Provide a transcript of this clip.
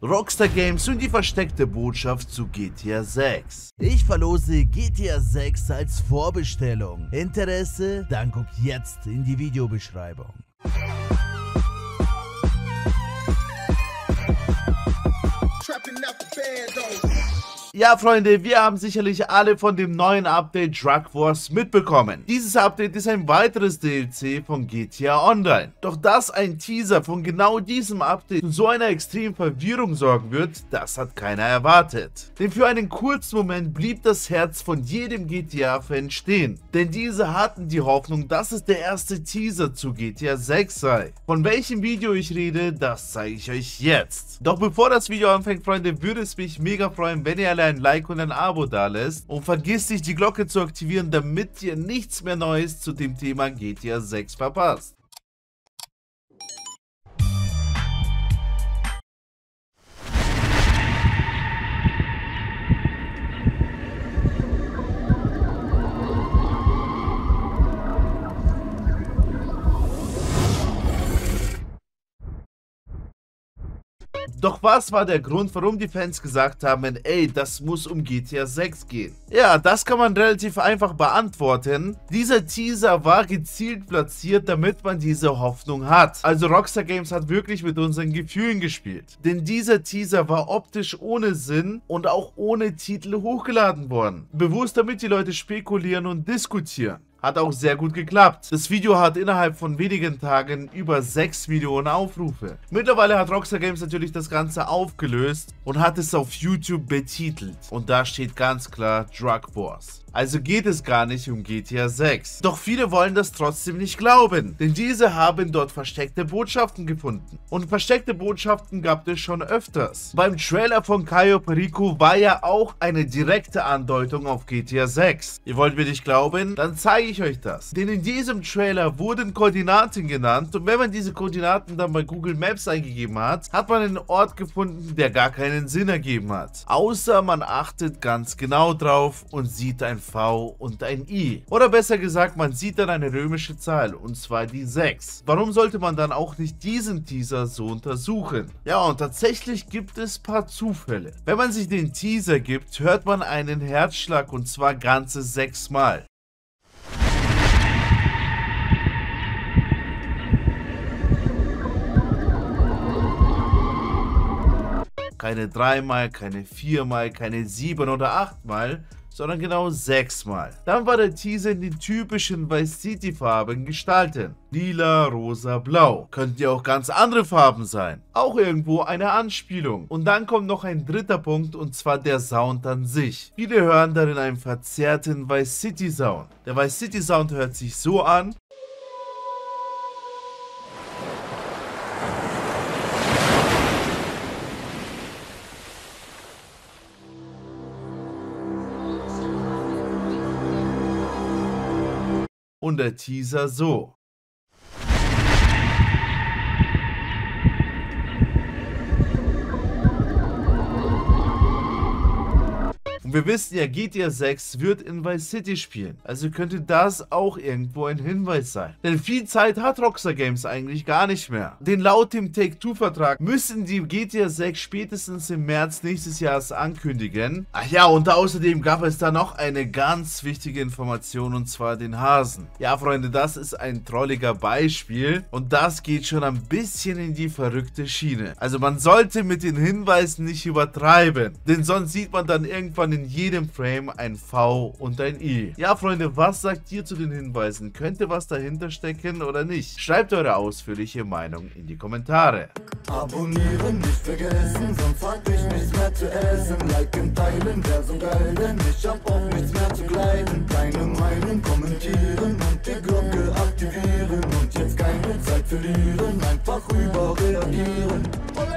Rockstar Games und die versteckte Botschaft zu GTA 6. Ich verlose GTA 6 als Vorbestellung. Interesse? Dann guck jetzt in die Videobeschreibung. Ja, Freunde, wir haben sicherlich alle von dem neuen Update Drug Wars mitbekommen. Dieses Update ist ein weiteres DLC von GTA Online. Doch dass ein Teaser von genau diesem Update zu so einer extremen Verwirrung sorgen wird, das hat keiner erwartet. Denn für einen kurzen Moment blieb das Herz von jedem GTA-Fan stehen. Denn diese hatten die Hoffnung, dass es der erste Teaser zu GTA 6 sei. Von welchem Video ich rede, das zeige ich euch jetzt. Doch bevor das Video anfängt, Freunde, würde es mich mega freuen, wenn ihr alle ein Like und ein Abo da lässt und vergisst nicht die Glocke zu aktivieren, damit ihr nichts mehr Neues zu dem Thema GTA 6 verpasst. Doch was war der Grund, warum die Fans gesagt haben, ey, das muss um GTA 6 gehen? Ja, das kann man relativ einfach beantworten. Dieser Teaser war gezielt platziert, damit man diese Hoffnung hat. Also Rockstar Games hat wirklich mit unseren Gefühlen gespielt. Denn dieser Teaser war optisch ohne Sinn und auch ohne Titel hochgeladen worden. Bewusst, damit die Leute spekulieren und diskutieren. Hat auch sehr gut geklappt. Das Video hat innerhalb von wenigen Tagen über 6 Millionen Aufrufe. Mittlerweile hat Rockstar Games natürlich das Ganze aufgelöst und hat es auf YouTube betitelt. Und da steht ganz klar Drug Wars. Also geht es gar nicht um GTA 6. Doch viele wollen das trotzdem nicht glauben, denn diese haben dort versteckte Botschaften gefunden. Und versteckte Botschaften gab es schon öfters. Beim Trailer von Cayo Perico war ja auch eine direkte Andeutung auf GTA 6. Ihr wollt mir nicht glauben? Dann zeige ich euch das. Denn in diesem Trailer wurden Koordinaten genannt und wenn man diese Koordinaten dann bei Google Maps eingegeben hat, hat man einen Ort gefunden, der gar keinen Sinn ergeben hat. Außer man achtet ganz genau drauf und sieht ein V und ein I. Oder besser gesagt, man sieht dann eine römische Zahl, und zwar die 6. Warum sollte man dann auch nicht diesen Teaser so untersuchen? Ja, und tatsächlich gibt es ein paar Zufälle. Wenn man sich den Teaser gibt, hört man einen Herzschlag, und zwar ganze 6 Mal. Keine 3 Mal, keine 4 Mal, keine 7 oder 8 Mal, sondern genau 6 Mal. Dann war der Teaser in den typischen Vice City Farben gestaltet. Lila, rosa, blau. Könnten ja auch ganz andere Farben sein. Auch irgendwo eine Anspielung. Und dann kommt noch ein dritter Punkt, und zwar der Sound an sich. Viele hören darin einen verzerrten Vice City Sound. Der Vice City Sound hört sich so an. Und der Teaser so. Und wir wissen ja, GTA 6 wird in Vice City spielen. Also könnte das auch irgendwo ein Hinweis sein. Denn viel Zeit hat Rockstar Games eigentlich gar nicht mehr. Denn laut dem Take-Two-Vertrag müssen die GTA 6 spätestens im März nächstes Jahres ankündigen. Ach ja, und außerdem gab es da noch eine ganz wichtige Information, und zwar den Hasen. Ja, Freunde, das ist ein trolliger Beispiel und das geht schon ein bisschen in die verrückte Schiene. Also man sollte mit den Hinweisen nicht übertreiben, denn sonst sieht man dann irgendwann in jedem Frame ein V und ein I. Ja, Freunde, was sagt ihr zu den Hinweisen? Könnte was dahinter stecken oder nicht? Schreibt eure ausführliche Meinung in die Kommentare. Abonnieren nicht vergessen, sonst hab ich nichts mehr zu essen. Liken, teilen, wär so geil, denn ich hab auch nichts mehr zu kleiden. Deine Meinung kommentieren und die Glocke aktivieren. Und jetzt keine Zeit verlieren, einfach überreagieren.